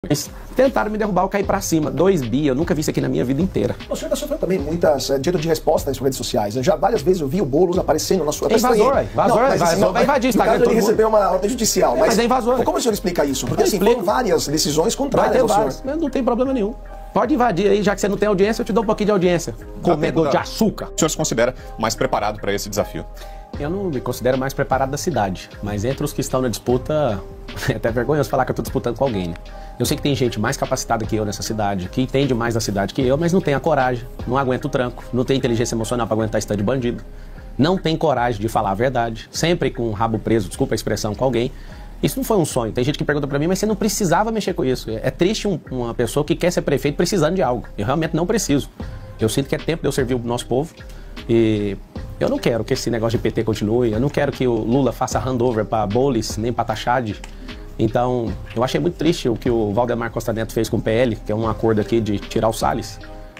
Tentaram me derrubar, eu caí pra cima. 2 bi, eu nunca vi isso aqui na minha vida inteira. O senhor está sofrendo também muitas direito de resposta nas redes sociais. Já várias vezes eu vi o Boulos aparecendo na sua... É invasor, vai invadir Instagram. Ele recebeu uma ordem judicial. Mas é invasor. Como o senhor explica isso? Porque assim, foram várias decisões contrárias ao senhor. Mas não tem problema nenhum. Pode invadir aí, já que você não tem audiência, eu te dou um pouquinho de audiência. Comedor de açúcar. O senhor se considera mais preparado para esse desafio? Eu não me considero mais preparado da cidade, mas entre os que estão na disputa, é até vergonhoso falar que eu estou disputando com alguém, né? Eu sei que tem gente mais capacitada que eu nessa cidade, que entende mais da cidade que eu, mas não tem a coragem, não aguenta o tranco, não tem inteligência emocional para aguentar stand de bandido, não tem coragem de falar a verdade, sempre com o rabo preso, desculpa a expressão, com alguém. Isso não foi um sonho. Tem gente que pergunta pra mim, mas você não precisava mexer com isso. É triste uma pessoa que quer ser prefeito precisando de algo. Eu realmente não preciso. Eu sinto que é tempo de eu servir o nosso povo. E eu não quero que esse negócio de PT continue. Eu não quero que o Lula faça handover pra Boulos, nem pra Tachad. Então, eu achei muito triste o que o Valdemar Costa Neto fez com o PL, que é um acordo aqui de tirar o Salles.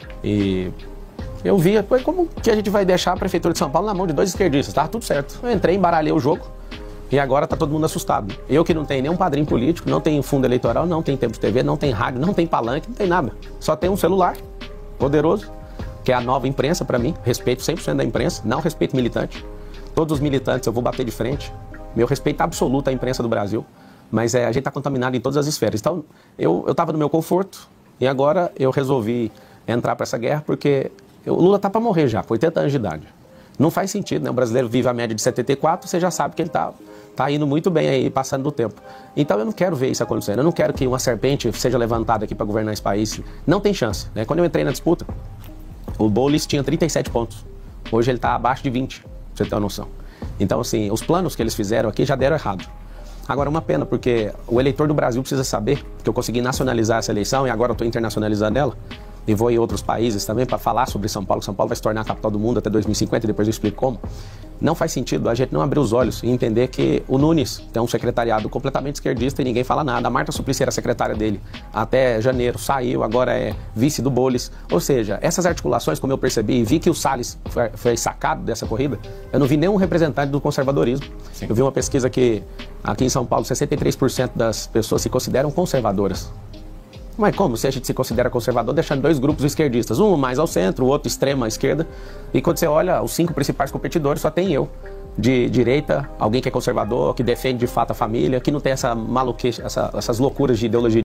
E eu vi, como que a gente vai deixar a Prefeitura de São Paulo na mão de 2 esquerdistas? Tá tudo certo. Eu entrei, embaralhei o jogo. E agora tá todo mundo assustado. Eu que não tenho nenhum padrinho político, não tenho fundo eleitoral, não tenho tempo de TV, não tenho rádio, não tenho palanque, não tem nada. Só tem um celular poderoso, que é a nova imprensa pra mim. Respeito 100% da imprensa, não respeito militante. Todos os militantes eu vou bater de frente. Meu respeito absoluto à imprensa do Brasil. Mas a gente tá contaminado em todas as esferas. Então, eu tava no meu conforto e agora eu resolvi entrar pra essa guerra porque o Lula tá pra morrer já, com 80 anos de idade. Não faz sentido, né? O brasileiro vive a média de 74, você já sabe que ele tá indo muito bem aí, passando do tempo. Então eu não quero ver isso acontecendo. Eu não quero que uma serpente seja levantada aqui para governar esse país. Não tem chance, né? Quando eu entrei na disputa, o Boulos tinha 37 pontos. Hoje ele está abaixo de 20, pra você ter uma noção. Então, assim, os planos que eles fizeram aqui já deram errado. Agora, uma pena, porque o eleitor do Brasil precisa saber que eu consegui nacionalizar essa eleição e agora eu estou internacionalizando ela. E vou em outros países também para falar sobre São Paulo. São Paulo vai se tornar a capital do mundo até 2050 e depois eu explico como. Não faz sentido a gente não abrir os olhos e entender que o Nunes tem um secretariado completamente esquerdista e ninguém fala nada. A Marta Suplicy era secretária dele até janeiro, saiu, agora é vice do Boulos. Ou seja, essas articulações, como eu percebi e vi que o Salles foi sacado dessa corrida, eu não vi nenhum representante do conservadorismo. Sim. Eu vi uma pesquisa que aqui em São Paulo 63% das pessoas se consideram conservadoras. Mas como se a gente se considera conservador deixando 2 grupos esquerdistas, um mais ao centro, o outro extrema à esquerda, e quando você olha os 5 principais competidores, só tem eu, de direita, alguém que é conservador, que defende de fato a família, que não tem essa maluquice, essas loucuras de ideologia